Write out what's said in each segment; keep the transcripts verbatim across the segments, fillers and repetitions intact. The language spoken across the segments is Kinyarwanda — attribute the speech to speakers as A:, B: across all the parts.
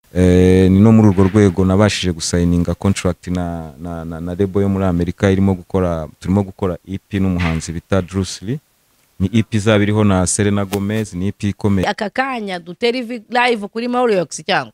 A: eh ni no muri urwo rwego nabashije gusigninga contract na na na, na label yo muri Amerika irimo gukora turimo gukora E P n'umuhanzi bita Bruce Lee. Ni E P zabiriho na Selena Gomez, ni E P ikomeye.
B: Aka kanya dutera live kuri Mauriox cyangwa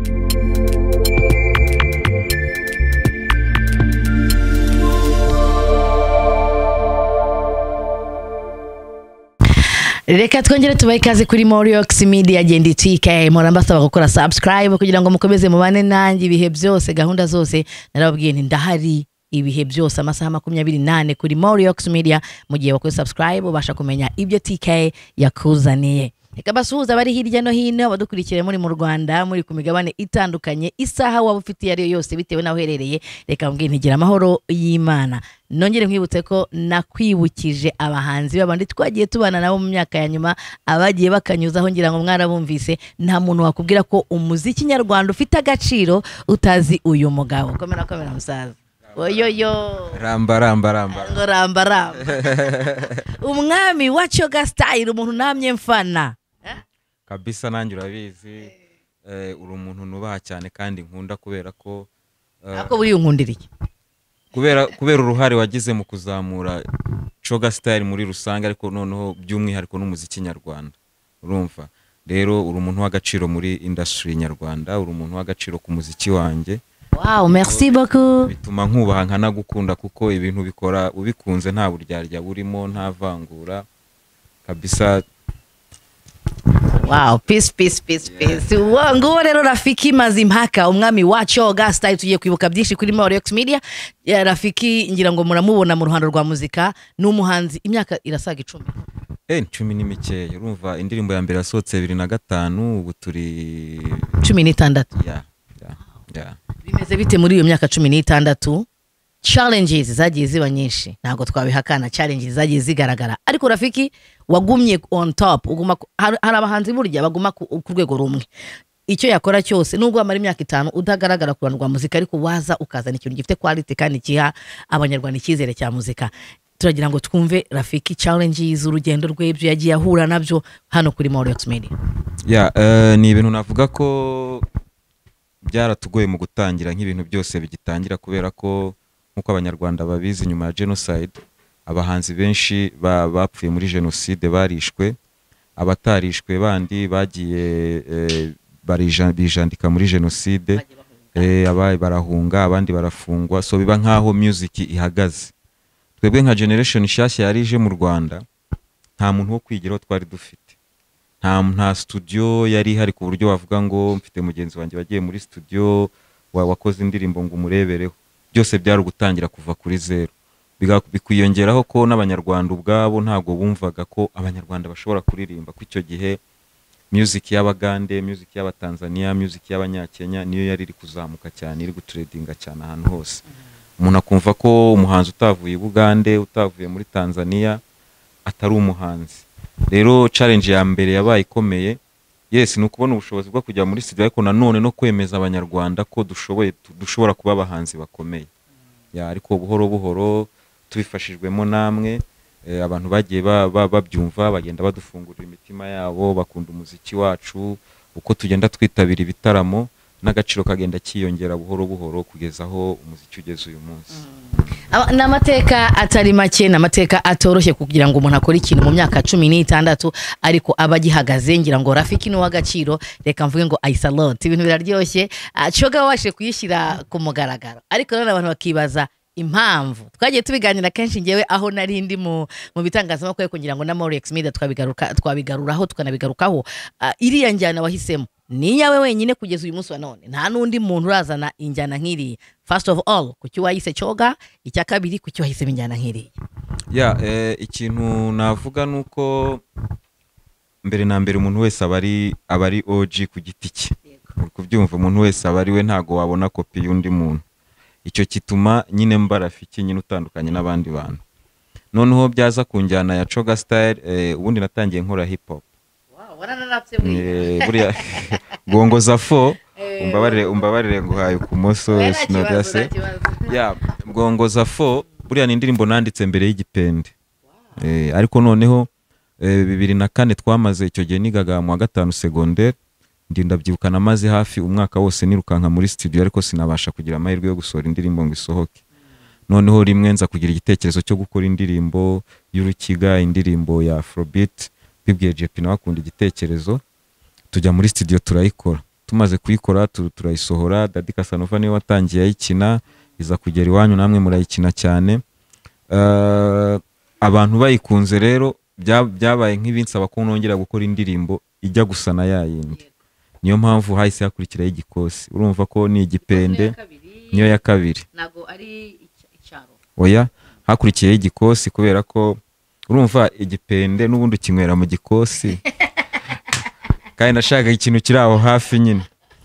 B: Reka twongere tubaye ikaze kuri Mauriox Media agenda T K murambasaba gukora subscribe kugira ngo mukomeze mubane nanjye ibihe byose gahunda zose narababwiye nti ndahari ibihe byose amasaha makumyabiri nane kuri Mauriox Media mu gihe bakora subscribe ubasha kumenya ibyo T K yakuzaniye. Reka basuhuza bari hirya no hino badukurikire muri mu Rwanda muri ku migabane itandukanye isaha waba ufite yari yose bitewe naho herereye. Reka mbwiye ntigira amahoro y'Imana. Nongere nkwibutse ko nakwibukije abahanzi babandi twagiye tubana nabo mu myaka ya nyuma abagiye bakanyuzaho ngira ngo mwarabumvise. Nta muntu wakubwira ko umuziki nyarwanda ufite agaciro utazi uyu mugabo. Komera komera musaza. Oyoyo
A: ramba ramba ramba
B: ngo ramba ramba umwami wa Choga style umuntu namye mfana
A: kabisa nanjye urabizi eh uri umuntu nubaha cyane kandi nkunda kubera ko
B: ako buri unkundira iki
A: kubera kubera uruhare wagize mu kuzamura Choga style muri rusange ariko noneho by'umwihariko n'umuziki nyarwanda urumva rero uri umuntu w'agaciro muri industry nyarwanda uri umuntu w'agaciro ku muziki wanjye.
B: Wow, merci beaucoup.
A: Bituma nkubaha nkanagukunda kuko ibintu bikora ubikunze nta buryarya burimo nta vangura kabisa.
B: Wow, peace peace peace peace. Yeah. Ngo rero Rafiki Mazimpaka umwami wa Choga style tugiye kwibuka byinshi kuri Mauriox Media. Ya Rafiki ngira ngo muramubona mu ruhando rwa muzika n'umuhanzi imyaka irasaga icumi.
A: Eh cumi ni mikeya urumva indirimbo ya mbere yasohotse bibiri na gatanu ubu turi
B: cumi n'itandatu.
A: Yeah. Yeah. Yeah.
B: Bimeze bite muri iyo myaka cumi n'itandatu? Challenges zagiye ziba nyinshi ntago twabihakana, challenges zagiye zigaragara ariko Rafiki wagumye on top uguma hari abahanzi burya baguma ku rwego rumwe. Icyo yakora cyose nubwo amara imyaka itanu udagaragara ku rwanda muzika ariko waza ukazana ikintu gifite quality kandi kiha abanyarwanda ikizere cya muzika. Turagira ngo twumve Rafiki challenges urugendo rw'ibyo yagiye ahura nabyo hano kuri Mauriox Media.
A: Yeah, uh, ni ibintu navuga ko byaratugoye mu gutangira nk'ibintu byose bigitangira kubera ko nkuko abanyarwanda babizi nyuma ya genocide abahanzi benshi bapfuye muri genocide barishwe, abatarishwe bandi bagiye e, bijandika muri genocide eh abaye barahunga abandi barafungwa, so biba nkaho music ihagaze. Twebwe nka generation nshyashya yarije mu Rwanda nta muntu wo kwigiraho twari dufite, nta nta studio yari hari ku buryo wavuga ngo mfite mugenzi wanjye bagiye muri studio wakoze indirimbo ngo umurebereho. Byose byari gutangira kuva kuri zero, bikwiyongeraho ko n'abanyarwanda ubwabo ntago bumvaga ko abanyarwanda bashobora kuririmba. Ku icyo gihe music y'Abagande, music y'Abatanzania, music y'Abanyakenya niyo yari iri kuzamuka cyane, iri gutredinga cyane ahantu hose. Umuntu akumva ko umuhanzi utavuye Bugande, utavuye muri Tanzania atari umuhanzi. Rero challenge ya mbere yabaye ikomeye, yes ni ukubona ubushobozi bwo kujya muri studio ariko nanone no kwemeza abanyarwanda ko dushoboye dushobora kuba abahanzi bakomeye. Ya ariko buhoro buhoro tubifashijwemo namwe e, abantu bagiye babyumva bagenda badufungurira imitima yabo bakunda umuziki wacu uko tugenda twitabira ibitaramo n'agaciro kagenda kiyongera buhoro buhoro kugeza aho umuziki ugeze uyu munsi.
B: Mm. Namateka atari make namateka atoroshye kugira ngo umuntu akore ikintu mu myaka cumi n'itandatu ariko abagihagaze ngira ngo Rafiki no wagaciro reka mvuge ngo I salute ibintu biraryoshye. Choga washe kuyishyira ku mugaragaro ariko none abantu bakibaza impamvu. Twagiye tubiganira kenshi ngewe aho nari ndi mu mu bitangazamakuru kugira ngo na Mauriox Media twabigaruka twabigaruraho tukanabigarukaho. Uh, iriya njyana wahisemo ni yawe wenyine kugeza uyu munsi wa none, nta nundi muntu urazana injyana nk'iri. First of all kuki wayise Choga, icya kabiri kuki wahise injyana nk'iri?
A: Ya eh, ikintu navuga nuko mbere na mbere umuntu wese abari abari O G ku giti cye, kubyumva umuntu wese abari we ntago wabona kopi y'undi muntu. Icyo kituma nyine mba Rafiki nyine utandukanye n'abandi bantu. Noneho byaza ku njyana ya Choga style eh, ubundi natangiye nkora hip hop.
B: Wow, waranarapse buriya.
A: Buriya gongoza fo umbabarire umbabarire nguhaye ku moso sinodase. Ya gongoza fo buriya ni indirimbo nanditse mbere y'igipende. Eh ariko noneho bibiri na kane twamaze icyo gihe nigaga mu wa gatanu secondaire ndi ndabyibukana maze hafi umwaka wose nirukanka muri studio ariko sinabasha kugira amahirwe yo gusohora indirimbo ngo isohoke. Noneho rimwe nza kugira igitekerezo cyo gukora indirimbo y'urukiga, indirimbo ya Afrobeat, bibwiye J P nawe akunda igitekerezo, tujya muri studio turayikora. Tumaze kuyikora turayisohora, Daddy Casanova niwe watangiye ayikina, iza kugera iwanyu namwe murayikina cyane. Uh, abantu bayikunze rero byabaye nk'ibinsaba ko nongera gukora indirimbo ijya gusa na yayindi. Niyo mpamvu hahise hakurikiraho igikosi. Urumva ko ni igipende, niyo ya kabiri.
B: Nago ari icyaro.
A: Oya, hakurikiyeho igikosi kubera ko urumva igipende n'ubundi kinywera mu gikosi. Kandi nashaka ikintu kiri aho hafi nyine.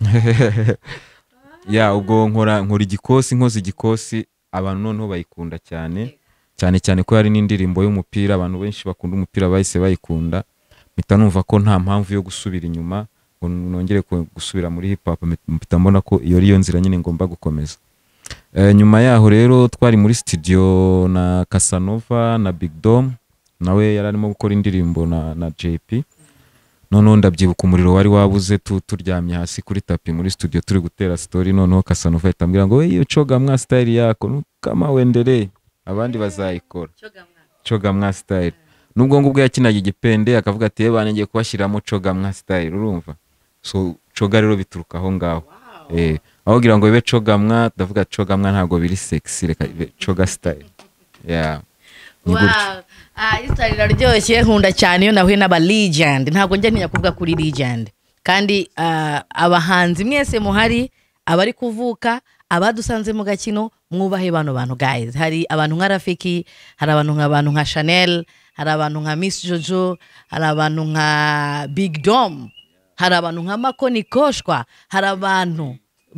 A: Ya ubwo nkora nkora igikosi nkoze igikosi abantu noneho bayikunda cyane. Cyane cyane ko yari n'indirimbo y'umupira, abantu benshi bakunda umupira bahise bayikunda. Mpita numva ko nta mpamvu yo gusubira inyuma ngo nongere gusubira muri hip hop, mpita mbona ko iyo ariyo nzira nyine ngomba gukomeza. E, nyuma yaho rero twari muri studio na Casanova na Big Dom, nawe yararimo gukora indirimbo na, na J P. Noneho ndabyibuka umuriro wari wabuze tu turyamye hasi kuri tapi muri studio turi gutera story. Noneho Casanova itambwira ngo we coga mwa style yako kama wendere abandi bazayikora coga mwa style. Nubwo ngubwo yakinaga igipende akavuga ati yebane ngiye kubashiramo coga mwa style, urumva. So coga rero bituruka aho ngaho. Wow. Eh aho gira ngo bibe coga mwa, ndavuga coga mwa ntago biri sexy, reka bibe coga style. Yeah.
B: Wow. Ah, istari raryoshye, nkunda cyane iyo nahuye n'aba legend. Ntago njye ntinya kuvuga kuri legend. Kandi uh, abahanzi mwese muhari, abari kuvuka, abadusanze mu gakino, mwubahe bano bantu guys. Hari abantu nka Rafiki, hari abantu nka abantu nka Chanel, hari abantu nka Miss Jojo, hari abantu nka Big Dom, hari abantu nka Makoni Koshwa, hari abantu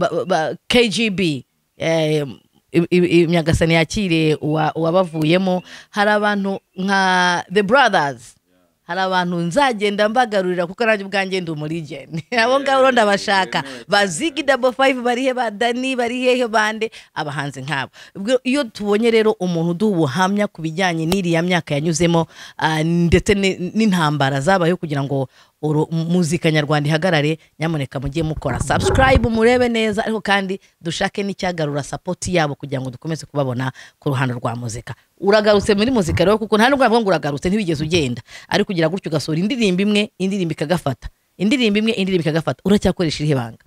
B: K G B, eh, imyagasani yakire uwabavuyemo, hari abantu nka The Brothers, hari abantu nzagenda mbagarurira kuko nanjye ubwanjye ndi umurigeni. Abo ngabo ndabashaka, bazigi double five barihe, badani barihe bande, abahanze nkabo. Iyo tubonye rero umuntu duha ubuhamya ku bijyanye n'iriya myaka yanyuzemo uh, ndetse n'intambara zabayeho kugira ngo muzika nyarwanda ihagarare, nyamuneka mugiye mukora subscribe murebe neza, ariko kandi dushake n'icyagarura support yabo kugira ngo dukomeze kubabona ku ruhando rwa muzika. Uragarutse muri muzika rero kuko nta nubwo ngo uragarutse ntibigeze ugenda, ari kugira gutyo gasora indirimbo imwe indirimbo ikagafata, indirimbo imwe indirimbo ikagafata. Uracyakoresha irihe banga?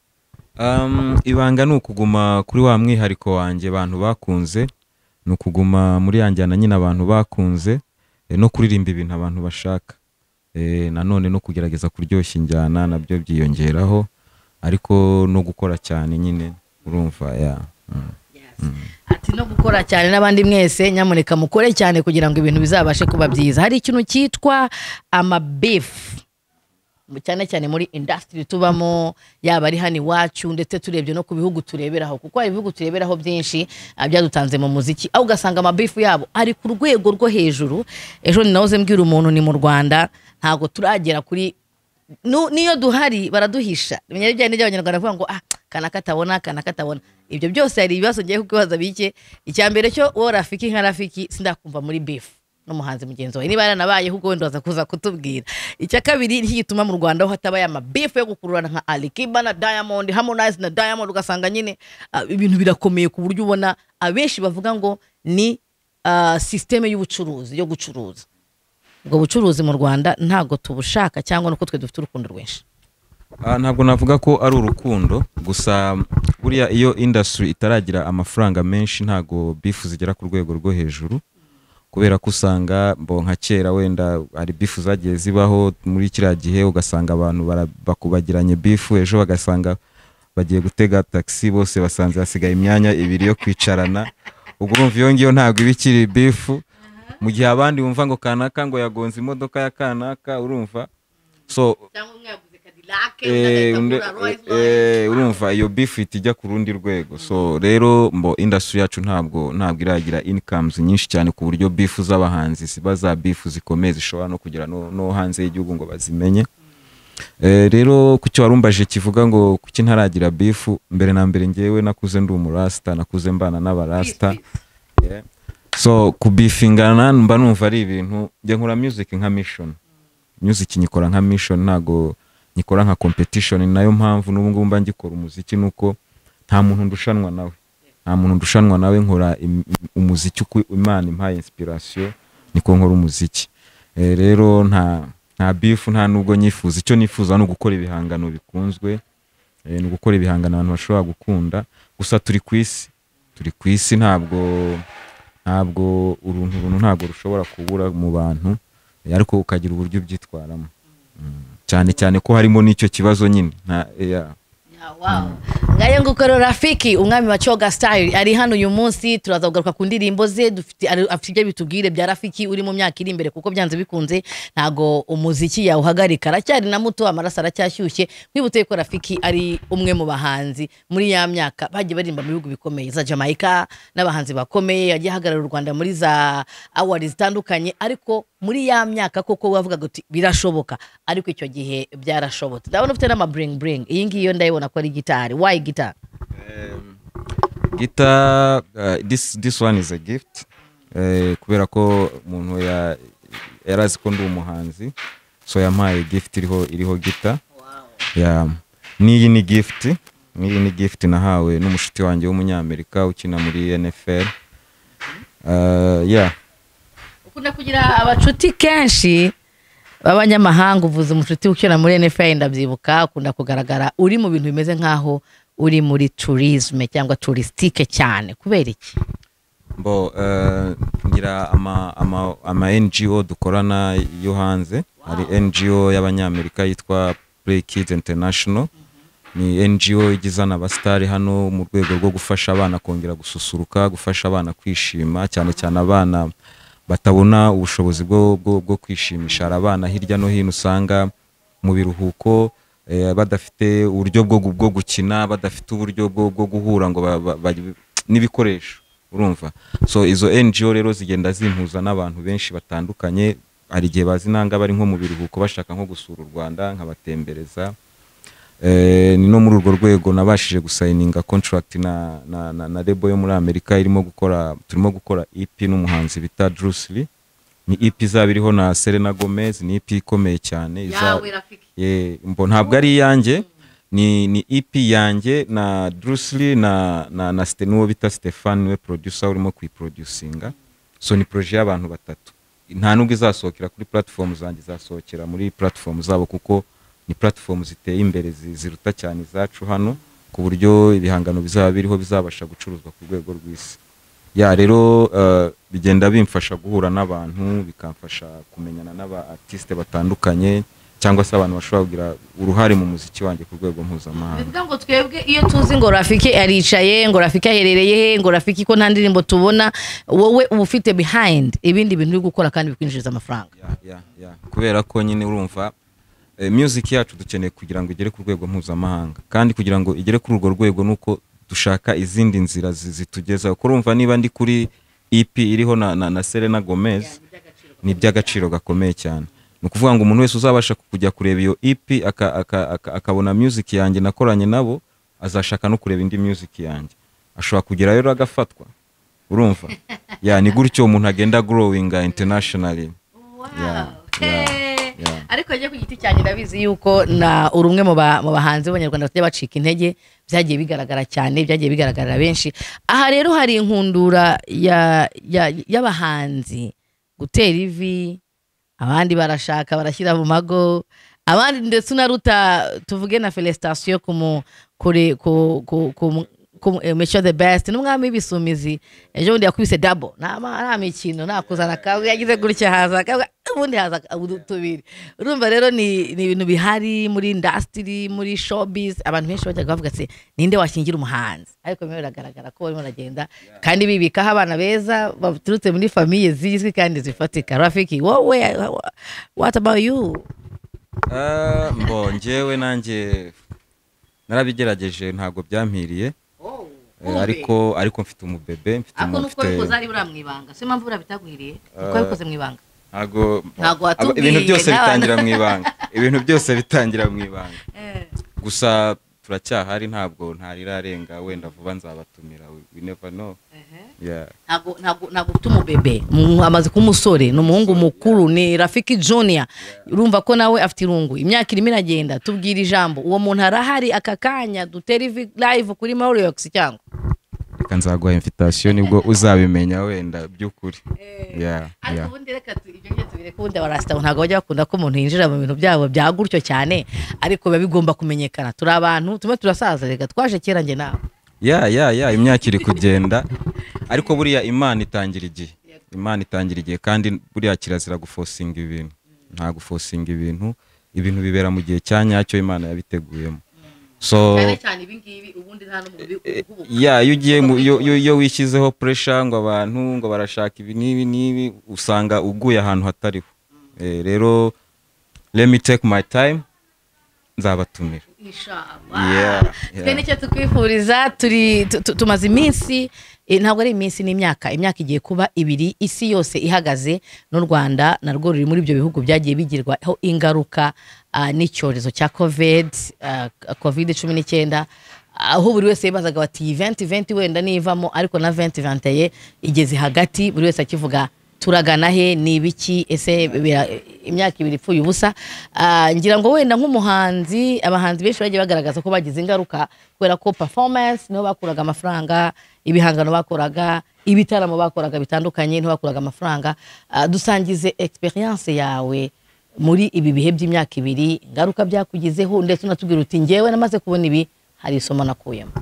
A: Um, ibanga ni ukuguma kuri wa mwihariko wanjye abantu bakunze, ni ukuguma muri yanjyana nyine abantu bakunze, e, no kuririmba ibintu abantu bashaka. Eh nanone no kugerageza kuryoshya injyana nabyo byiyongeraho, ariko no gukora cyane nyine, urumva ya. Mm. Yes. Mm.
B: Ati no gukora cyane, n'abandi mwese nyamuneka mukore cyane kugira ngo ibintu bizabashe kuba byiza. Hari ikintu cyitwa ama beef cyane cyane muri industry tubamo, yaba ari hani wacu ndetse turebye no ku bihugu tureberaho, kuko hari ibihugu tureberaho byinshi byadutanze mu muziki, aho ugasanga ama beef yabo ari ku rwego rwo hejuru. Ejo ni nahoze mbwira umuntu ni mu Rwanda ntago turagera kuri niyo duhari baraduhisha. Bimenyere byane by'abanyarwanda bavuga ngo ah kana katabona kana katabona. Ibyo byose hari ibibazo ngiye kukibaza bike. Icyambere cyo wo Rafiki nka Rafiki sindakumva muri beef n'umuhanzi mugenzi wawe, niba yaranabaye ahubwo wenda waza kuza kutubwira. Icya kabiri ntigituma mu Rwanda ho hatabaye ama beef yo gukururana nka Alikiba na Diamond, Harmonize na Diamond, ugasanga nyine uh, ibintu birakomeye ku buryo ubona abenshi bavuga ngo ni uh, systeme y'ubucuruzi yo gucuruza. Ubwo bucuruzi mu Rwanda ntago tubushaka cyangwa nuko twe dufite urukundo rwinshi.
A: Ah ntabwo navuga ko ari urukundo gusa, buriya iyo industry itaragira amafaranga menshi ntago beef zigera ku rwego rwo hejuru, kubera ko usanga mbo nka kera wenda ari beef zagiye zibaho muri kiriya gihe, ugasanga abantu bakubagiranye beef, ejo bagasanga bagiye gutega taxi bose basanze hasigaye imyanya ibiri yo kwicarana. Ubwo urumva iyo ngiyo ntago ibikiri beef, mu gihe abandi bumva ngo kanaka ngo yagonze imodoka ya kanaka, urumva. So eh, eh, urumva iyo beef itijya ku rundi rwego. So rero mbo industry yacu ntabwo ntabwo iragira incomes nyinshi cyane ku buryo beef z'abahanzi ziba za beef zikomeye zishobora no kugira no, no hanze y'igihugu ngo bazimenye. Eh, rero kucyo warumbaje kivuga ngo kuki ntaragira beef, mbere na mbere ngewe nakuze ndi umurasta, nakuze mbana n'abarasta. Yeah. So kubifingana mba numva ari ibintu, nge nkora music nka mission. Music nyikora nka mission, ntago nikora nka competition, nayo mpamvu n'ubu ngubu mba ngikora umuziki nuko nta muntu ndushanwa nawe nta muntu ndushanwa nawe nkora umuziki uko Imana impaye inspiration niko nkora umuziki. E, rero nta nta beef nta nubwo nyifuza, icyo nifuza no gukora ibihangano bikunzwe, e, no gukora ibihangano abantu bashobora gukunda. Gusa turi kwisi turi kwisi ntabwo ntabwo uruntu runtu ntabwo rushobora kubura mu bantu, e, ariko ukagira uburyo byitwaramo, mm. cyane cyane ko harimo n'icyo kibazo nyine nta yeah.
B: Wow. Ngaye ngukoro Rafiki umwami wa Choga Style ari hano uyu munsi, turaza kugaruka ku ndirimbo ze, dufite afite ibyo bitubwire bya Rafiki uri mu myaka iri imbere, kuko byanze bikunze ntago umuziki yawe uhagarika, aracyari na muto, amaraso aracyashyushye. Kwibutse ko Rafiki ari umwe mu bahanzi muri ya myaka bagiye barimba mu bihugu bikomeye za Jamaica, n'abahanzi bakomeye, yagiye hagarara u Rwanda muri za awards zitandukanye, ariko muri ya myaka koko wavuga guti birashoboka, ariko icyo gihe byarashobotse. Ndabona ufite n'ama bring bring, iyi ngiyo ndayibona ko ari gitari. Why guitar?
A: Um, guitar, uh, this this one is a gift, uh, kubera ko umuntu ya yarazi ko ndi umuhanzi, so yampaye gift iriho iriho guitar.
B: Wow.
A: Yeah, niyi ni gift niyi ni gift nahawe n'umushuti wanjye w'umunyamerika ukina muri N F L. Uh, yeah,
B: ukunda kugira abacuti kenshi b'abanyamahanga, uvuze umushuti ukina muri N F L ndabyibuka, ukunda kugaragara uri mu bintu bimeze nkaho uri muri tourisme cyangwa touristique cyane, kubera iki?
A: Bo uh, ngira ama ama ama N G O dukorana yo hanze. Wow. Hari N G O y'abanyamerika yitwa Play Kids International. Mm-hmm. Ni N G O igizana abastari hano mu rwego rwo gufasha abana kongera gususuruka, gufasha abana kwishima, cyane cyane abana batabona ubushobozi bwo bwo kwishimisha. Abana hirya no hino usanga mu biruhuko, eh, badafite uburyo bwo bwo gukina, badafite uburyo bwo guhura ngo n'ibikoresho, urumva. So izo N G O rero zigenda zimpuza n'abantu benshi batandukanye, hari gihe bazinanga bari nko mu biruhuko bashaka nko gusura u Rwanda nkabatembereza. Eh, ni no muri urwo rwego nabashije gusayininga contract na na na, na label yo muri Amerika irimo gukora turimo gukora E P n'umuhanzi bita Bruce Lee. Ni E P zabiriho na Selena Gomez, ni E P ikomeye cyane
B: iza
A: ye mbo ntabwo ari yanjye, ni ni E P yanjye na Bruce Lee na na na Stenuwo bita Stefan we producer urimo kuyiproducinga. So ni projet y'abantu batatu, nta nubwo izasohokera kuri platform zanjye, izasohokera muri platform zabo kuko ni platform ziteye imbere ziruta cyane zacu hano, ku buryo ibihangano bizaba biriho bizabasha gucuruzwa ku rwego rw'isi. Ya rero uh, bigenda bimfasha guhura n'abantu, bikamfasha kumenyana n'aba artiste batandukanye, cyangwa se abantu bashobora kugira uruhare mu muziki wanjye ku rwego mpuzamahanga.
B: Bivuga ngo twebwe iyo tuzi ngo Rafiki aricaye, ngo Rafiki aherereye he, ngo Rafiki ko nta ndirimbo tubona, wowe uba ufite behind ibindi bintu uri gukora kandi bikwinjiriza amafaranga.
A: Ya ya ya kubera ko nyine urumva music yacu dukeneye kugira ngo igere ku rwego mpuzamahanga, kandi kugira ngo igere kuri urwo rwego nuko dushaka izindi nzira zitugeza. Kurumva niba ndi kuri E P iriho na, na, na Selena Gomez, ni by'agaciro gakomeye cyane. Ni ukuvuga ngo umuntu wese uzabasha kujya kureba iyo E P akabona aka, aka, aka music yanjye nakoranye nabo, azashaka no kureba indi music yanjye, ashobora kugera rero agafatwa, urumva. Ya ni gutyo umuntu agenda growing internationally.
B: Wow. Yeah, yeah. Yeah. Ariko je ku giti cyane ndabizi yuko na urumwe mu bahanzi b'Abanyarwanda bagiye bacika intege, byagiye bigaragara cyane, byagiye bigaragarira benshi. Aha rero hari inkundura ya y'abahanzi gutera ivi, abandi barashaka barashyira mu mago, abandi ndetse unaruta tuvuge na felicitation ku kuri ku ku Monsieur the best n'umwami w'ibisumizi, ejo ndi yakubise double nta mikino nakuzana kawe yagize gutya haza ubundi haza tubiri. Urumva rero ni ni ibintu bihari muri industry, muri showbiz, abantu benshi bajya bavuga ati ninde washingira umuhanzi, ariko mwe biragaragara ko barimo bagenda kandi bibikaho abana beza baturutse muri famille zizwi kandi zifatika. Rafiki, wowe what about you?
A: Uh, mbo njyewe nanjye narabigerageje ntago byampiriye. Uh, ariko ariko mfite umubebe, mfite
B: umufite. Ako nuko bikoze ari buramwibanga, se mpamvu urabitagwiriye uko bikoze mwibanga.
A: Ntago ibintu byose bitangira mwibanga, ibintu byose bitangira mwibanga. Gusa turacyahari ntabwo ntarirarenga wenda vuba nzabatumira we never know. Yeah.
B: ntabwo ntabwo ntabwo tumubebe amaze kumusore n'umuhungu mukuru ni Rafiki Junior urumva ko nawe afite irungu imyaka irimo iragenda tubwira ijambo uwo muntu arahari aka kanya dutera live kuri Moriox cyangwa
A: reka nzaguha invitation nibwo uzabimenya wenda by'ukuri. Yeah.
B: ariko ubundi reka ibyo byo tubire kubundi abarasta ntabwo bajya bakunda ko umuntu yinjira mu bintu byabo byagurtyo cyane ariko biba bigomba kumenyekana turi abantu tume turasaza reka twaje kera nge nawe.
A: Ya ya ya imyaka iri kugenda ariko buriya Imana itangira igihe Imana itangira igihe kandi buriya kirazira gufosinga ibintu nta gufosinga ibintu ibintu bibera mu gihe cyanyacyo Imana yabiteguyemo. So
B: cyane cyane ibi ngibi ubundi nta n'umubi
A: ya iyo ugiye yo wishyizeho pressure ngo abantu ngo barashaka ibi nibi nibi usanga uguye ahantu hatariho. Rero let me take my time nzabatumira.
B: Inshallah. Twe nicyo tukwifuriza turi tumaze iminsi ntabwo ari iminsi n'imyaka imyaka igiye kuba ibiri isi yose ihagaze n'u Rwanda narwo ruri muri ibyo bihugu byagiye bigirwaho ingaruka n'icyorezo cya covid covid cumi n'icyenda aho buri wese yibazaga bati event event wenda nivamo ariko na event event ye igeze hagati buri wese akivuga turagana he ni ibiki ese imyaka ibiri ipfuye ubusa. Ngira ngo wenda nk'umuhanzi abahanzi benshi bagiye bagaragaza ko bagize ingaruka kubera ko performance niho bakuraga amafaranga ibihangano bakoraga ibitaramo bakoraga bitandukanye niho bakuraga amafaranga. Dusangize experience yawe muri ibi bihe by'imyaka ibiri ingaruka byakugizeho ndetse unatubwira uti ngewe namaze kubona ibi hari isomo nakuyemo.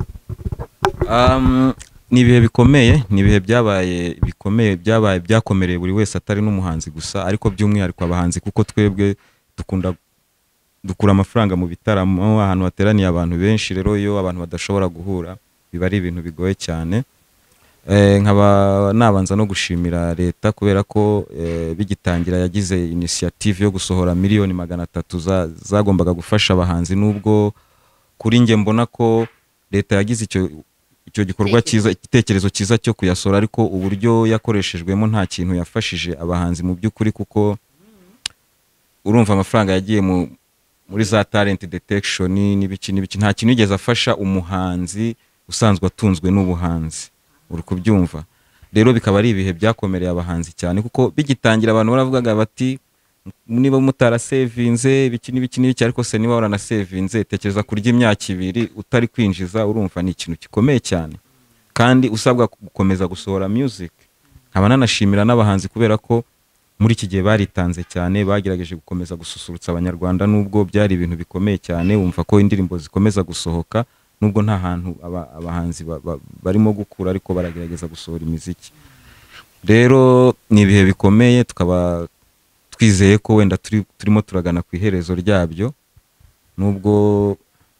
A: um ni ibihe bikomeye ni ibihe byabaye bikomeye byabaye byakomereye buri wese atari n'umuhanzi gusa ariko by'umwihariko abahanzi kuko twebwe dukunda dukura amafaranga mu bitaramo ahantu hateraniye abantu benshi. Rero iyo abantu badashobora guhura biba ari ibintu bigoye cyane. eh nkaba nabanza no gushimira leta kubera ko bigitangira yagize initiative yo gusohora miliyoni magana atatu zagombaga gufasha abahanzi nubwo kuri nge mbona ko leta yagize icyo icyo gikorwa cyiza igitekerezo cyiza cyo kuyasora ariko uburyo yakoreshejwemo nta kintu yafashije abahanzi mu by'ukuri kuko urumva amafaranga yagiye mu muri za talent detection n'ibiki n'ibiki nta kintu yigeze afasha umuhanzi usanzwe atunzwe n'ubuhanzi uri kubyumva. Rero bikaba ari ibihe byakomereye abahanzi cyane kuko bigitangira abantu baravugaga bati niba mutarasevinze ibiki n'ibiki n'ibiki ariko se niba warana sevinze tekereza kurya imyaka ibiri utari kwinjiza urumva ni ikintu gikomeye cyane kandi usabwa gukomeza gusohora music. Nkaba nanashimira n'abahanzi kubera ko muri iki gihe baritanze cyane bagerageje gukomeza gususurutsa abanyarwanda nubwo byari ibintu bikomeye cyane wumva ko indirimbo zikomeza gusohoka nubwo nta hantu abahanzi barimo gukura ariko baragerageza gusohora imiziki. Rero ni ibihe bikomeye tukaba twizeye ko wenda turi turimo turagana ku iherezo ryabyo nubwo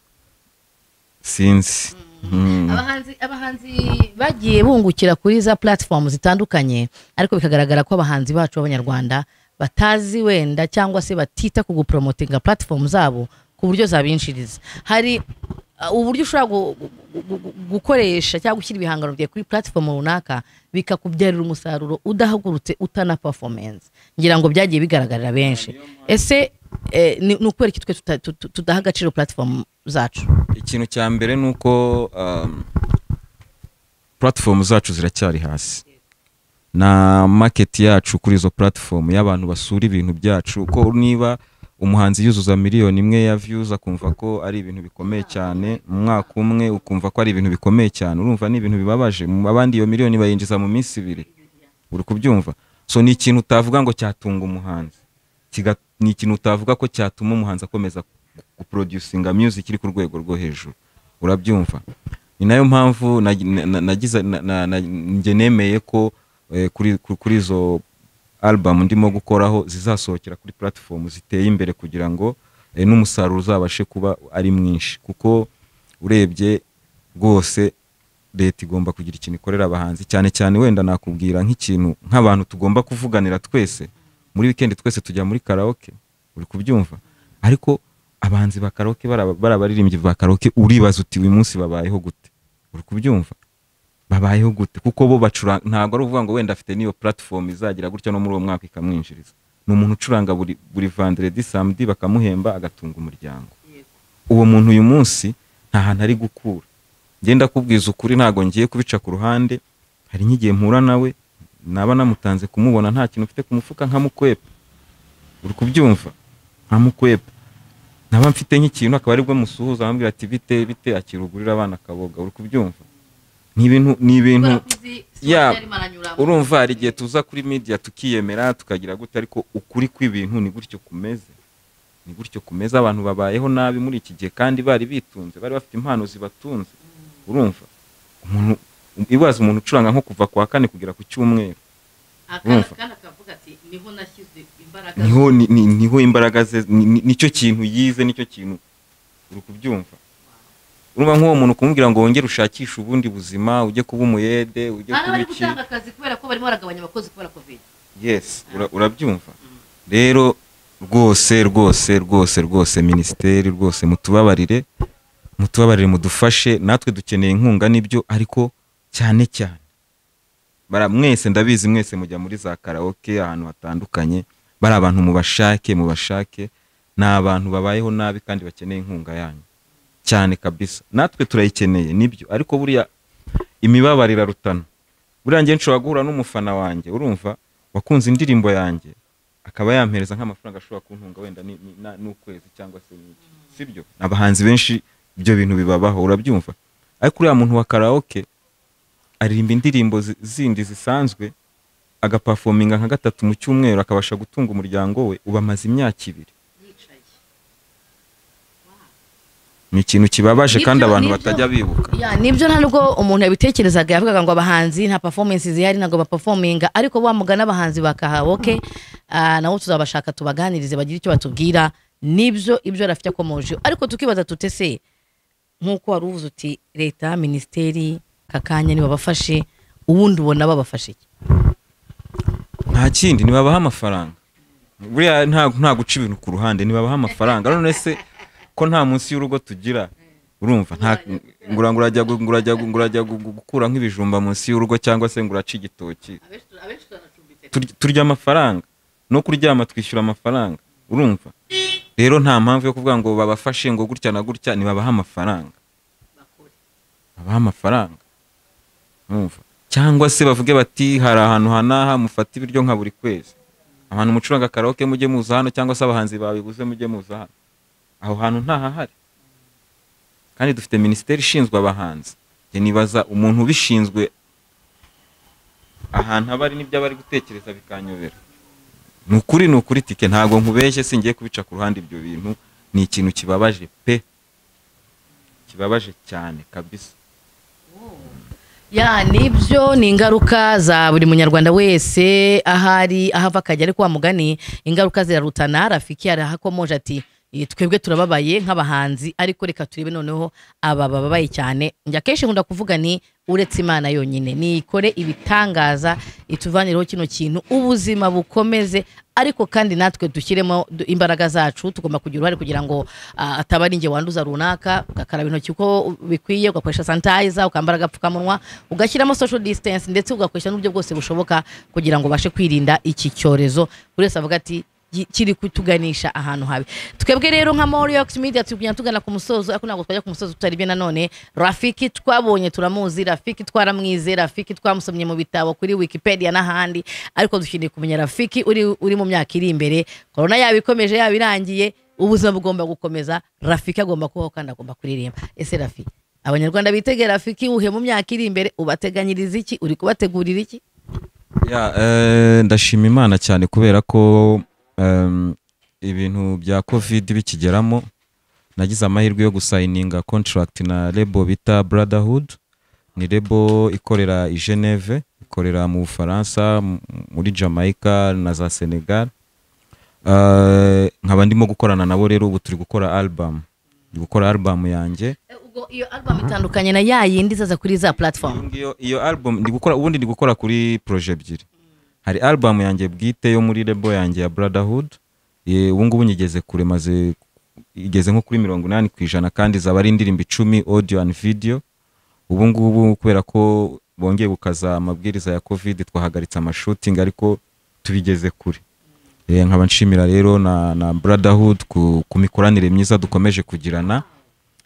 A: sinzi.
B: abahanzi abahanzi bagiye bungukira kuri za platform zitandukanye ariko bikagaragara ko abahanzi bacu b'abanyarwanda batazi wenda cyangwa se batita ku gupromotinga platform zabo ku buryo zabinshiriza. Hari uburyo ushobora gukoresha cyangwa gushyira ibihangano byawe kuri platform runaka bikakubyarira umusaruro udahagurutse utana performance. Ngira ngo byagiye bigaragarira benshi. Ese ni ukwereka iki twe tudaha agaciro platform zacu?
A: Ikintu cya mbere nuko platform zacu ziracyari hasi na market yacu kuri izo platform y'abantu basura ibintu byacu ko niba umuhanzi yuzuza miliyoni imwe ya views akumva ko ari ibintu bikomeye cyane mu mwaka umwe ukumva ko ari ibintu bikomeye cyane urumva ni ibintu bibabaje mu abandi iyo miliyoni bayinjiza mu minsi ibiri uri kubyumva. So ni ikintu utavuga ngo cyatunga umuhanzi ni ikintu utavuga ko cyatuma umuhanzi akomeza guproducinga music iri ku rwego rwo hejuru urabyumva. Ni nayo mpamvu nagize nge nemeye ko kuri kuri izo album ndimo gukoraho zizasohokera kuri platform ziteye imbere kugira ngo n'umusaruro uzabashe kuba ari mwinshi kuko urebye rwose leta igomba kugira ikintu ikorera abahanzi cyane cyane wenda nakubwira nk'ikintu nk'abantu tugomba kuvuganira twese muri weekend twese tujya muri karaoke uri kubyumva ariko abahanzi ba karaoke barabaririmbye ba karaoke uribaza uti uyu munsi babayeho gute uri kubyumva babayeho gute kuko bo bacuranga ntago ari uvuga ngo wenda afite niyo platform izagira gutya no muri uwo mwaka ikamwinjiriza. Ni umuntu ucuranga buri buri vendredi samedi bakamuhemba agatunga umuryango. Uwo muntu uyu munsi nta hantu ari gukura. Ngenda kubwiza ukuri ntago ngiye kubica ku ruhande. Hari nyigiye mpura nawe naba namutanze kumubona nta kintu ufite ku mufuka nkamukwepa, uri kubyumva, nkamukwepa. Naba mfite nk'ikintu akaba aribwo musuhuza ambwira ati bite bite akirugurira abana kaboga, uri kubyumva. Ni ibintu ni ibintu ya urumva hari igihe tuza kuri media tukiyemera tukagira gute, ariko ukuri kw'ibintu ni gutyo kumeze, ni gutyo kumeze. Abantu babayeho nabi muri iki gihe kandi bari bitunze, bari bafite impano zibatunze, urumva. Umuntu ibaza umuntu ucuranga nko kuva kwa kane kugera ku cyumweru, urumva,
B: akana kavuga ati niho nashyize imbaraga,
A: niho niho imbaraga ze, nicyo kintu yize, nicyo kintu, uri kubyumva. Urumva nk'uwo muntu kumubwira ngo wongere ushakisha ubundi buzima, ujye kuba umuyede, ujye
B: kuba iki, gutanga akazi kubera ko barimo baragabanya abakozi kubera covid.
A: Yes, urabyumva. Rero rwose rwose rwose rwose ministeri rwose mutubabarire, mutubabarire mudufashe, natwe dukeneye inkunga n'ibyo, ariko cyane cyane bara mwese ndabizi mwese mujya muri za karaoke ahantu hatandukanye, bari abantu mubashake mubashake n'abantu babayeho nabi kandi bakeneye inkunga yanyu cyane kabisa. Natwe turayikeneye nibyo, ariko buriya imibabarira rutana. Buriya nge nshobora guhura n'umufana wanjye, urumva, wakunze indirimbo yanjye akaba yampereza nk'amafaranga ashobora kuntunga wenda n'ukwezi cyangwa se n'iki, sibyo? Abahanzi benshi ibyo bintu bibabaho, urabyumva. Ariko uriya muntu wa karaoke aririmba indirimbo zindi zisanzwe agaperforminga nka gatatu mu cyumweru akabasha gutunga umuryango we, ubamaze imyaka ibiri. Ni ikintu kibabaje kandi abantu batajya bibuka.
B: Ya nibyo, nta nubwo umuntu yabitekerezaga, yavugaga ngo abahanzi nta performance zihari nago ba performinga, ariko bamugana abahanzi bakahaoke nawo tuzabashaka tubaganirize bagira icyo batubwira. Nibyo ibyo Rafiki akomoje, ariko tukibaza tutese nkuko wari uvuze uti leta ministeri kakanya ni babafashe, ubundi ubona babafashe iki?
A: Nta kindi, ni babaha amafaranga. Buriya nta nta guca ibintu ku ruhande, ni babaha amafaranga. None se ko nta munsi y'urugo tugira, urumva, nta ngurangurajya ngurajya ngurajya gukura nk'ibijumba munsi y'urugo cyangwa se nguraca igitoki. Turya amafaranga no kuryama twishyura amafaranga, urumva. Rero nta mpamvu yo kuvuga ngo babafashe ngo gutya na gutya, ni babaha amafaranga, babaha amafaranga, urumva. Cyangwa se bavuge bati hari ahantu hanaha mufata ibiryo nka buri kwezi, abantu mucuranga karaoke mujye muza hano, cyangwa se abahanzi babibuze mujye muza hano. Aho hantu ntahahari, kandi dufite ministeri ishinzwe abahanzi. Je nibaza umuntu ubishinzwe ahantu abari n'ibyo abari gutekereza bikanyobera. Nukuri nukuri tike ntago nkubeshye, singiye kubica ku ruhande. Ibyo bintu ni ikintu kibabaje pe, kibabaje cyane kabisa.
B: Ya nibyo, ni ingaruka za buri munyarwanda wese ahari ahava akajya, ariko wa mugani ingaruka zirarutana. Rafiki arahakomoje ati twebwe turababaye nk'abahanzi, ariko reka turebe noneho aba bababaye cyane. Njya kenshi nkunda kuvuga ni uretse Imana yonyine ni ikore ibitangaza ituvanireho kino kintu, ubuzima bukomeze, ariko kandi natwe dushyiremo imbaraga zacu. Tugomba kugira uruhare kugira ngo uh, ataba ari nge wanduza runaka, ugakaraba intoki uko bikwiye, ugakoresha sanitizer, ukambara agapfukamunwa, ugashyiramo social distance, ndetse ugakoresha n'uburyo bwose bushoboka kugira ngo ubashe kwirinda iki cyorezo. Buri wese avuga ati kiri kutuganisha ahantu habi. Twebwe rero nka Moriox Media tugenda tugana ku musozo, ariko ntabwo twajya ku musozo tutaribye nanone. Rafiki twabonye turamuzi, Rafiki twaramwize, Rafiki twamusomye mu bitabo kuri Wikipedia n'ahandi, ariko dushiniye kumenya Rafiki uri uri mu myaka iri imbere. Corona yabikomeje yabirangiye, ubuzima bugomba gukomeza, Rafiki agomba kubaho kandi agomba kuririmba. Ese Rafiki, abanyarwanda bitegera Rafiki uhe mu myaka iri imbere, ubateganyiriza iki? Uri kubategurira iki?
A: Ya eh ndashima Imana cyane kubera ko Um, ibintu bya covid bikigeramo nagize amahirwe yo gusayininga contract na label bita Brotherhood. Ni label ikorera i Geneve, ikorera mu Bufaransa, muri Jamaica na za Senegal. Uh, nkaba ndimo gukorana nabo. Rero ubu turi gukora album, ndi gukora album yanjye.
B: Ubwo iyo album itandukanye na yayindi zaza kuri za platform?
A: Iyo iyo album ndi gukora, ubundi ndi gukora kuri projet ebyiri. Hari album yanjye bwite yo muri label yanjye ya Brotherhood, ubu ngubu nyigeze kure, maze igeze nko kuri mirongo inani ku ijana, kandi zaba ari indirimbo icumi audio and video. Ubu ngubu kubera ko bongeye gukaza amabwiriza ya covid twahagaritse amashooting, ariko tubigeze kure. Eh nkaba nshimira rero na na Brotherhood ku, ku mikoranire myiza dukomeje kugirana.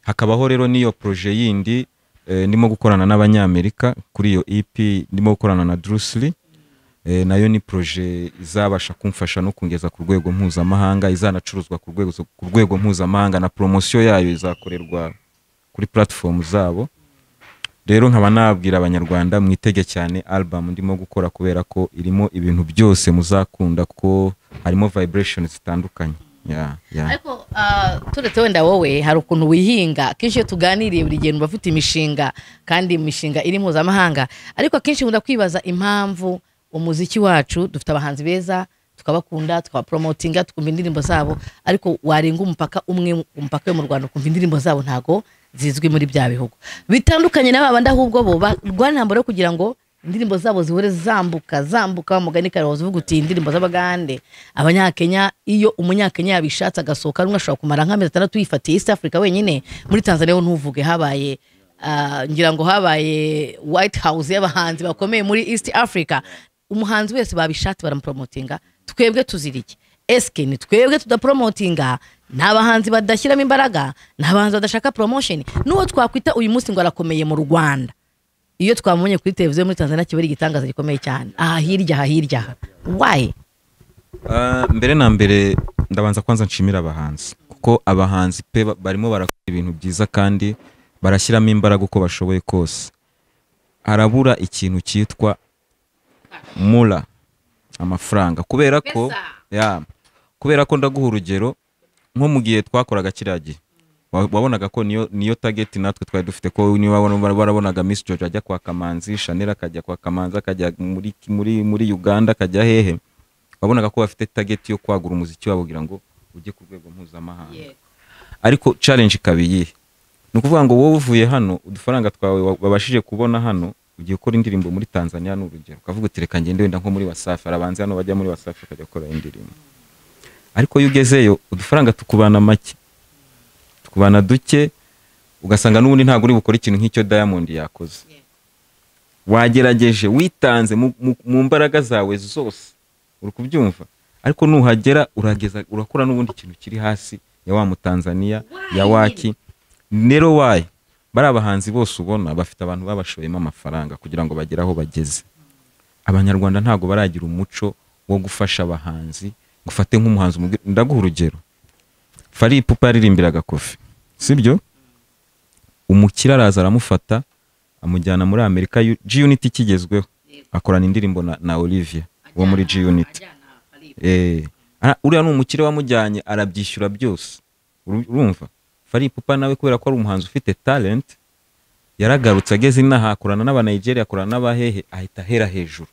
A: hakabaho rero niyo projet yindi eh, ndimo gukorana n'abanyamerika kuri iyo E P ndimo gukorana na Drusly eh, nayo ni projet izabasha kumfasha no kungeza ku rwego mpuzamahanga izanacuruzwa ku rwego ku rwego mpuzamahanga na promotion yayo izakorerwa kuri platform zabo. Rero nkaba nabwira abanyarwanda mwitege cyane album ndimo gukora kubera ko irimo ibintu byose muzakunda ko harimo vibrations zitandukanye. Yeah, yeah.
B: Ariko uh, turetse wenda wowe hari ukuntu wihinga kenshi iyo tuganiriye buri gihe bafite imishinga kandi imishinga iri mpuzamahanga, ariko kenshi nkunda kwibaza impamvu umuziki wacu dufite abahanzi beza tukabakunda tukabapromotinga tukumva indirimbo zabo, ariko warenga umupaka umwe umupaka yo mu Rwanda ukumva indirimbo zabo ntago zizwi muri bya bihugu bitandukanye n'abandi, ahubwo bo rwanambara yo kugira ngo indirimbo zabo zihore zambuka zambuka mugani karozo uvuga uti indirimbo z'abagande abanyakenya. Iyo umunyakenya yabishatse agasohoka rumwe ashobora kumara nk'amezi atandatu yifatiye East Africa wenyine. Muri Tanzania ho ntuvuge habaye uh, ngira ngo habaye White House y'abahanzi bakomeye muri East Africa. Umuhanzi wese babishatse baramupromotinga, twebwe tuziriki eske ni twebwe tudapromotinga n'abahanzi badashyiramo imbaraga n'abahanzi badashaka promotion. Nuwo twakwita uyu munsi ngo arakomeye mu Rwanda, iyo twamunye kuri televiziyo muri Tanzania kibari igitangaza gikomeye cyane aha hirya aha hirya. Why?
A: Uh, mbere na mbere ndabanza kwanza nshimira abahanzi kuko abahanzi pe barimo barakora ibintu byiza kandi barashyiramo imbaraga uko bashoboye kose. Harabura ikintu cyitwa mula amafaranga kubera ko ya kubera ko ndaguha urugero nko mu gihe twakoraga kiragiye wabonaga ko niyo niyo target natwe twari dufite ko niba barabonaga Miss George ajya kwa Kamanzi, Chanel akajya kwa Kamanzi, akajya muri muri muri Uganda, akajya hehe, wabonaga ko bafite target yo kwagura umuziki wabo kugira ngo ujye ku rwego mpuzamahanga. Yeah. Ariko challenge kabiye ni ukuvuga ngo wowe uvuye hano udufaranga twawe babashije kubona hano ugiye gukora indirimbo muri Tanzania n'urugero ukavuga uti reka ngende wenda nko muri Wasafi, arabanze hano bajya muri Wasafi akajya gukora indirimbo. Ariko iyo ugezeyo udufaranga tukubana make tukubana duke ugasanga n'ubundi ntago uri bukora ikintu nk'icyo Diamond yakoze. Yeah. Wagerageje witanze mu mbaraga zawe zose uri kubyumva, ariko nuhagera urageza urakora n'ubundi ikintu kiri hasi ya wa mu Tanzania ya waki. Nero wayi bari abahanzi bose ubona bafite abantu babashoyemo amafaranga kugira ngo bagere aho bageze. Abanyarwanda ntago baragira umuco wo gufasha abahanzi. Gufate nk'umuhanzi ndaguha urugero, Fari Ipupa yaririmbiraga Kofi, sibyo? Umukira araza aramufata amujyana muri Amerika G Unit kigezweho akorana indirimbo na, na Olivia wo muri G Unit. Eh uriya n'umukire wamujyanye arabyishyura byose. Urumva Fari Ipupa nawe kubera ko ari umuhanzi ufite talent yaragarutse ageze inaha akorana n'aba Nigeria akorana n'abahehe ahita hera hejuru.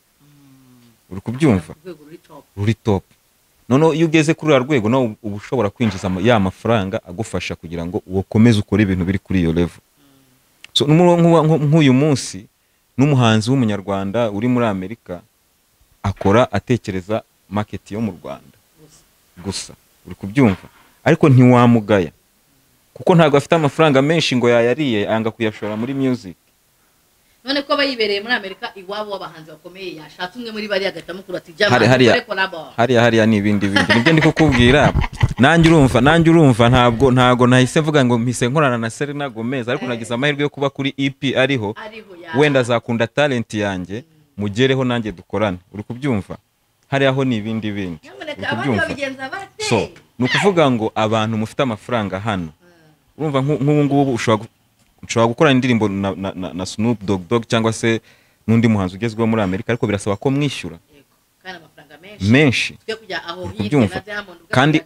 A: Uri kubyumva uri top. Nono iyo ugeze kuri rwego no ubushobora kwinjiza ya mafaranga agufasha kugira ngo ukomeze ukore ibintu biri kuri iyo level. So nk'uyu munsi n'umuhanzi w'umunyarwanda uri muri Amerika akora atekereza market yo mu Rwanda gusa. Uri kubyumva ariko ntiwamugaya kuko ntago afite amafaranga menshi ngo yayariye anga kuyashora muri music. None ko bayibereye muri Amerika iwabo w'abahanzi bakomeye yashatse umwe muri bari agatamukuru ati jama kore collabo. Hariya hariya ni ibindi bindi nibyo ndi kukubwira. Nanjye urumva nanjye urumva ntabwo ntago nahise mvuga ngo mpise nkorana na Selena Gomez, ariko nagize amahirwe yo kuba kuri E P ariho wenda zakunda talent yanjye mugereho nanjye dukorane. Uri kubyumva hariya ho ni ibindi bindi. Uri kubyumva so nukuvuga ngo abantu mufite amafaranga hano urumva nk'ubu ngubu ushobora ushobora gukora indirimbo na, na, na, na Snoop Dogg Dogg cyangwa se n'undi muhanzi ugezweho muri Amerika, ariko birasaba ko mwishyura kandi amafaranga menshi menshi twe kujya aho hirya kandi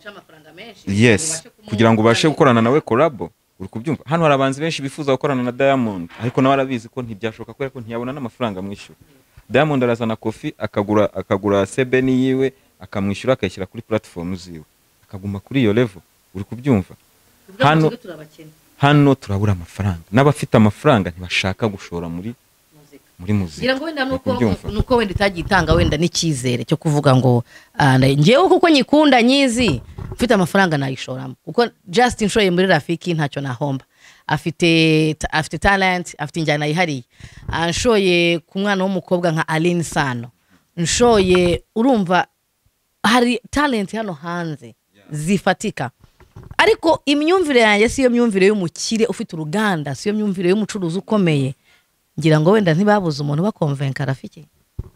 A: yes kugira ngo ubashe gukorana nawe collabo. Uri kubyumva hano hari abanzi benshi bifuza gukorana na Diamond, ariko nawe arabizi ko ntibyashoka kubera ko ntiyabona n'amafaranga mwishyura. Diamond arazana Kofi akagura akagura sebeni yiwe akamwishyura akayishyira kuri platform ziwe akaguma kuri iyo level. Uri kubyumva hano hano turabura amafaranga, n'abafite amafaranga ntibashaka gushora muri muri muzika. Ngira ngo wenda nuko nuko wenda itagitanga wenda n'ikizere cyo kuvuga ngo ngewe kuko nyikunda nyizi mfite amafaranga nayishoramo, kuko Justin Shoye muri Rafiki ntacyo nahomba. Afite afite talent, afite injyana yihariye. Anshoye ku mwana w'umukobwa nka Aline Sano, nshoye urumva hari talent hano hanze zifatika.
B: ariko imyumvire yanjye siyo myumvire y'umukire ufite uruganda, siyo myumvire y'umucuruzi ukomeye. Ngira ngo wenda ntibabuze umuntu bakonvenka Rafiki.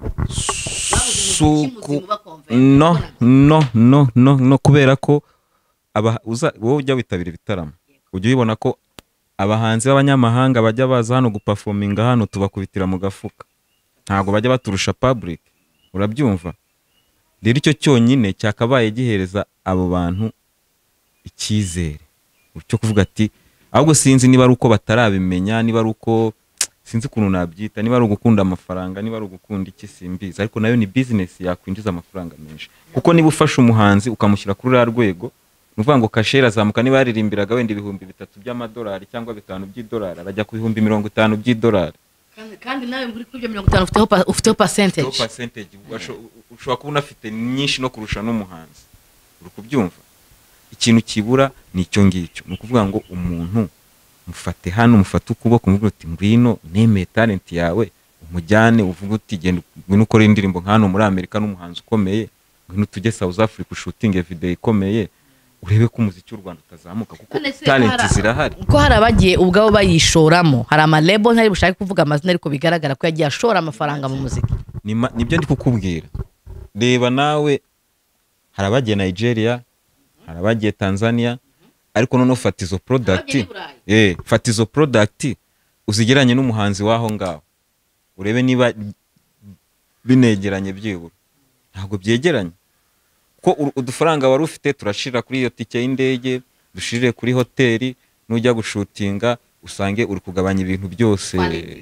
A: Suku no no no no no kubera ko aba uza wowe ujya witabira ibitaramo ujye ubibona ko abahanzi b'abanyamahanga bajya baza hano guperforminga hano tubakubitira mu gafuka, ntago bajya baturusha public, urabyumva? Rero icyo cyonyine cyakabaye gihereza abo bantu icyizere cyo kuvuga ati ahubwo sinzi niba ari uko batarabimenya, niba ari uko sinzi ukuntu nabyita, niba ari ugukunda amafaranga, niba ari ugukunda iki simbizi, ariko nayo ni business yakwinjiza amafaranga menshi. Kuko niba ufasha umuhanzi ukamushyira kuri ra rwego, nuvuga ngo kashera azamuka, niba yaririmbiraga wenda ibihumbi bitatu by'amadolari cyangwa bitanu by'idolari, arajya ku bihumbi mirongo itanu by'idolari.
B: kandi kandi nawe muri kubyo mirongo itanu ufiteho ufiteho percentage
A: percentage ushobora kuba unafite nyinshi no kurusha n'umuhanzi, uri kubyumva? Ikintu kibura ni icyo ngicyo, ni ukuvuga ngo umuntu mufate hano, mufate ukuboko muvuga uti ngwino neme talent yawe, umujyane uvuga uti genda ngwino ukora indirimbo nk'hano muri Amerika n'umuhanzi ukomeye, ngwino tujye South Africa shooting video ikomeye, urebe ko umuziki w'u Rwanda utazamuka kuko talent zirahari.
B: Ko hari abagiye ubwabo bayishoramo, hari ama label ntari bushaka kuvuga amazina ariko bigaragara ko yagiye ashora amafaranga mu muziki.
A: Nibyo ndi kukubwira, reba nawe, hari abagiye Nigeria, hari abagiye Tanzania, ariko none ufata izo product eh fata izo product uzigeranye n'umuhanzi waho ngaho, urebe niba binegeranye byibura. Ntabwo byegeranye ko udufaranga wari ufite turashira kuri iyo tike y'indege, dushirire kuri hoteli, nujya gushutinga usange uri kugabanya ibintu byose,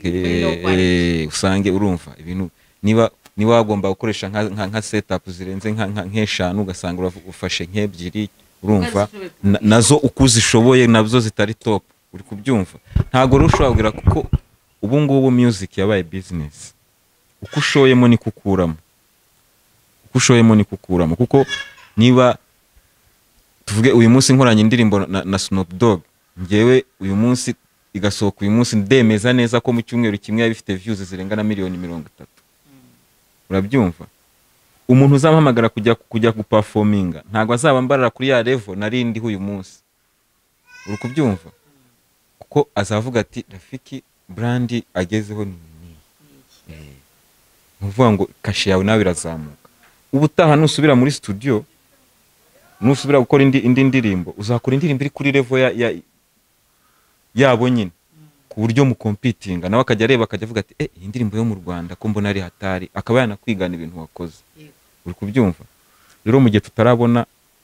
A: usange urumva ibintu niba niba wagomba gukoresha nka nka setup zirenze nka nk'eshanu, ugasanga ufashe nk'ebyiri, urumva nazo ukuzishoboye nazo zitari top, uri kubyumva? Ntago rushobora kugira kuko ubu ngubu music yabaye business, uko ushoyemo ni kukuramo, uko ushoyemo ni kukuramo. Kuko niba tuvuge uyu munsi nkoranye indirimbo na, na Snoop Dogg, ngewe uyu munsi igasohoka uyu munsi, ndemeza neza ko mu cyumweru kimwe yabifite views zirenga na miliyoni mirongo itatu, urabyumva? Umuntu uzamuhamagara kujya kujya guperforminga ntago azaba mbarara kuri ya level narindi uyu munsi, uri kubyumva? Kuko azavuga ati Rafiki brand agezeho ni eh muvuga ngo kashe yawe nawe irazamuka. Ubutaha nusubira muri studio, nusubira gukora indi indi ndirimbo, uzakora indirimbo iri kuri level ya, ya yabo nyine, ku buryo mu competing nawe akajya areba akajya avuga ati eh iyi ndirimbo yo mu Rwanda ko mbona ari hatari, akaba yanakwigana ibintu wakoze, uri kubyumva? Rero mu gihe tutarabona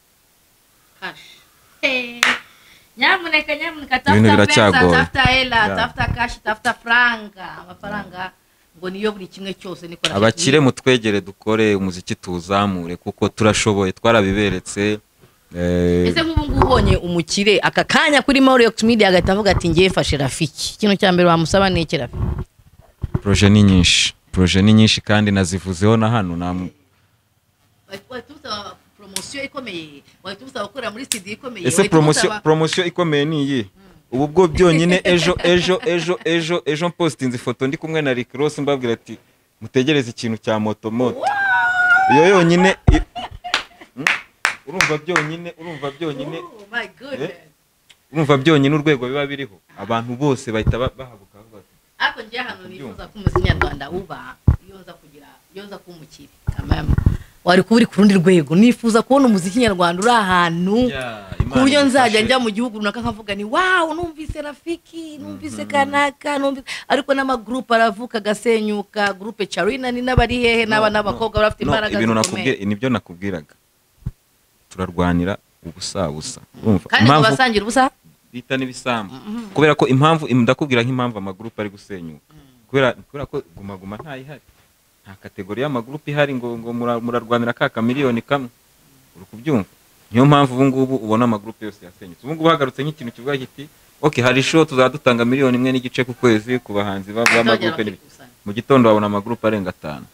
B: nyamuneka nyamuneka tafuta pesa, tafuta hela, tafuta cash, tafuta franga, amafaranga ngo niyo buri kimwe cyose niko Rafiki.
A: Abakire mutwegere dukore umuziki tuzamure kuko turashoboye, twarabiberetse.
B: Eh ese nk'ubu ngubu ubonye umukire aka kanya kuri Moriox Media agahita avuga ati ngiye fashe Rafiki, ikintu cya mbere wamusaba ni iki Rafiki?
A: Projet ni nyinshi, projet ni nyinshi kandi nazivuzeho na hano na
B: watuza promotion ikomeye, watuza gukora muri studio ikomeye.
A: Ese promotion promotion ikomeye ni iyi? Ubu bwo byonyine ejo ejo ejo ejo ejo postinze ifoto ndi kumwe na Rick Ross mbabwira ati mutegereze ikintu cya moto moto. Iyo yonyine urumva byonyine urumva byonyine
B: oh my goodness,
A: urumva byonyine urwego biba biriho, abantu bose bahita bahabuka bavuga
B: ariko ngiye hano nifuza ko umunyarwanda uba yoza kugira yoza kumukira kamama, wari kuburi ku rundi rwego. Nifuza kubona umuziki nyarwanda uri ahantu ku buryo nzajya njya mu gihugu runaka nkavuga ni wow numvise Rafiki, numvise kanaka, numvise, ariko n'ama group aravuka gasenyuka, groupe Charina ni nabari hehe n'aba n'abakobwa barafite imbaraga
A: zikomeye. Ibintu nakubwiye nibyo nakubwiraga, turarwanira ubusa busa,
B: urumva? Kandi basangira ubusa
A: bita n'ibisambu, kubera ko impamvu ndakubwira nk'impamvu ama group ari gusenyuka, kubera kubera ko guma guma ntayihari, nta kategori y'amagroup ihari ngo ngo murarwanira ka miliyoni kamwe, uri kubyumva? Niyo mpamvu ubu ngubu ubona amagroup yose yasenyutse. Ubu ngubu hagarutse nk'ikintu kivuga kiti okay hari show tuzadutanga miliyoni imwe n'igice ku kwezi ku bahanzi b'amagroup, mu gitondo wabona amagroup arenga atanu,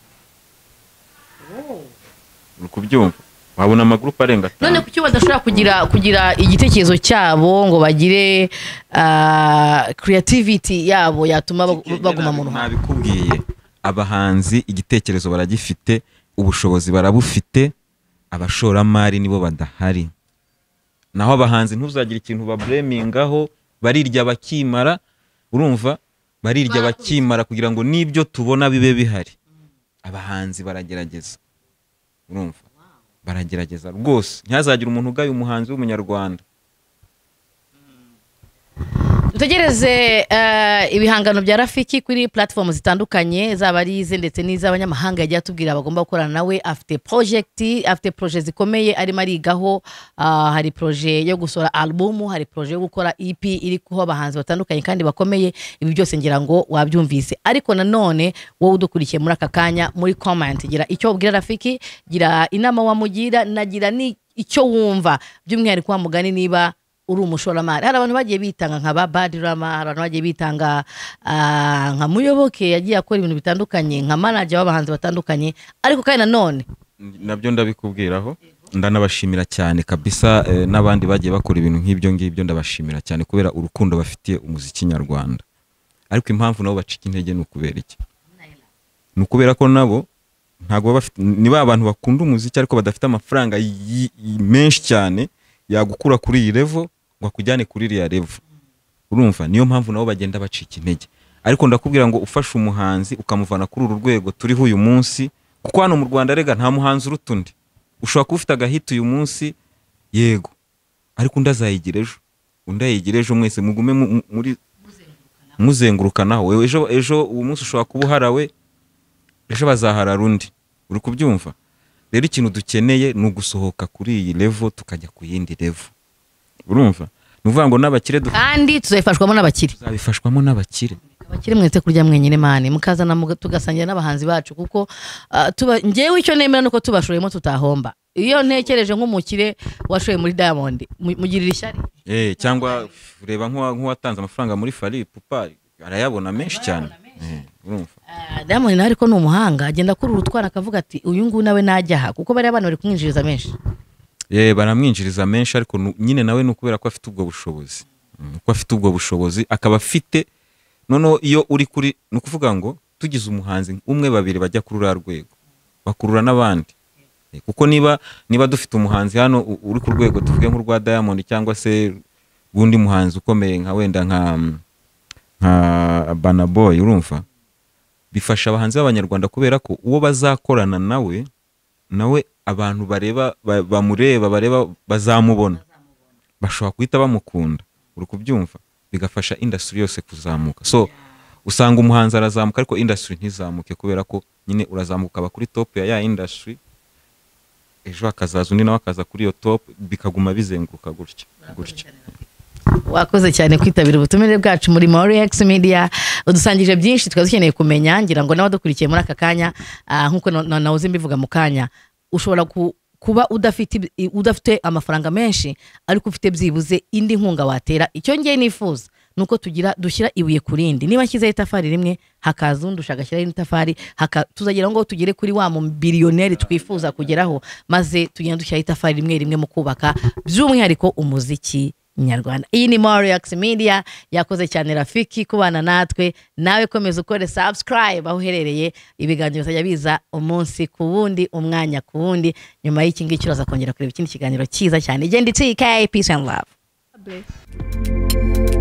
A: uri kubyumva? Wabona amagroup arenga atanu.
B: None kuki badashobora kugira kugira igitekerezo cyabo ngo bagire creativity yabo yatuma baguma mu ruhando?
A: Nabikubwiye, abahanzi igitekerezo baragifite, ubushobozi barabufite, abashoramari nibo badahari. naho abahanzi ntuzagira ikintu bablemingaho, barirya bakimara, urumva barirya bakimara kugira ngo nibyo tubona bibe bihari. Abahanzi baragerageza, urumva baragerageza rwose, ntihazagira umuntu ugaye umuhanzi w'umunyarwanda.
B: Dutegereze uh, ibihangano bya Rafiki kuri platform zitandukanye, zaba ari ize ndetse n'iz'abanyamahanga yagiye atubwira bagomba gukorana nawe. Afite project, afite projet zikomeye arimo arigaho. Uh, hari projet yo gusora album, hari projet yo gukora E P iri kuho abahanzi batandukanye kandi bakomeye. Ibi byose ngira ngo wabyumvise, ariko nanone wowe udukurikiye muri aka kanya muri comment gira icyo ubwira Rafiki, gira inama wamugira, nagira ni icyo wumva by'umwihariko wa mugani niba uri umushoramari. Hari abantu bagiye bitanga nka ba Badirama, hari abantu bagiye bitanga uh, nka Muyoboke yagiye akora ibintu bitandukanye, nka manager w'abahanzi batandukanye, ariko kandi nanone
A: nabyo ndabikubwiraho. Ndanabashimira cyane kabisa, eh, n'abandi bagiye bakora ibintu nk'ibyo ngibyo ndabashimira cyane kubera urukundo bafitiye umuziki nyarwanda. Ariko impamvu nabo bacika intege ni ukubera iki? Ni ukubera ko nabo ntago bafite, niba abantu bakunda umuziki ariko badafite amafaranga menshi cyane yagukura kuri iyi level ngo akujyane kuri iriya level, urumva niyo mpamvu nabo bagenda bacika intege. Ariko ndakubwira ngo ufashe umuhanzi ukamuvana kuri uru rwego turiho uyu munsi, kuko hano mu Rwanda rega nta muhanzi urutundi. Ushobora kuba ufite agahita uyu munsi yego, ariko undazayigira ejo, undayigira ejo, mwese mugume muri muzengurukanaho. Wewe ejo ejo uwo munsi ushobora kuba uharawe, ejo bazahara rundi, uri kubyumva. Rero ikintu dukeneye ni ugusohoka kuri iyi level tukajya ku yindi level, urumva. Nuvuga ngo n'abakire
B: kandi tuzabifashwamo n'abakire,
A: tuzabifashwamo n'abakire.
B: Abakire mwese kurya mwenyine mane mukazana tugasangira n'abahanzi bacu, kuko uh, tuba ngewe icyo nemera nuko tubashoyemo tutahomba. Iyo ntekereje nk'umukire washoye muri Diamond mugirira ishyari,
A: eh cyangwa ureba nk'uwatanze amafaranga muri Fari Pupa arayabona menshi cyane, eh urumva.
B: Uh, Diamond nawe ariko n'umuhanga agenda kuri urutwana akavuga ati uyu nguyu nawe najyaha, kuko bari abantu bari kumwinjiriza menshi.
A: Eh baramwinjiriza menshi, ariko nyine nawe no kubera ko afite ubwo bushobozi, uko afite ubwo bushobozi akaba afite nono. Iyo uri kuri no kuvuga ngo tugize umuhanzi umwe babiri bajya kuri ura rwego bakurura n'abandi, kuko niba niba dufite umuhanzi hano uri ku rwego tuvuge nk'urwa Diamond cyangwa se gundi muhanzi ukomeye nka wenda nka nka Bana Boy, urumva bifasha abahanzi b'abanyarwanda kubera ko uwo bazakorana nawe nawe abantu bareba bamureba bareba bazamubona, bashobora kuhita bamukunda, uri kubyumva, bigafasha industry yose kuzamuka. So usanga umuhanzi arazamuka ariko industry ntizamuke kubera ko nyine urazamuka aba kuri top ya ya industry, ejo akazaza undi nawe akaza kuri yo top, bikaguma bizenguruka gutya gutya.
B: Wakoze cyane kwitabira ubutumire bwacu muri Morex Media, udusangije byinshi twazukeneye kumenya. Ngira ngo nawe dukurikiye muri aka kanya nkuko nawe uzimbivuga mu kanya, ushobora kuba udafite udafite amafaranga menshi ariko ufite byibuze indi nkunga watera. Icyo ngiye nifuza nuko tugira dushyira ibuye kurindi, niba nshyizeho itafari rimwe hakaza undi ushaka itafari, tuzagira ngo tugere kuri wa mu biliyoneri twifuza kugeraho, maze tugenda dushyira itafari rimwe rimwe mu kubaka by'umwihariko umuziki nyarwanda. Iyi ni Morex Media, yakoze cyane Rafiki kubana natwe. Nawe komeza ukore subscribe aho uherereye, ibiganiro bizajya biza umunsi ku wundi, umwanya ku wundi. Nyuma y'iki ngiki uraza kongera kureba ikindi kiganiro cyiza cyane. Igenda T K, peace and love.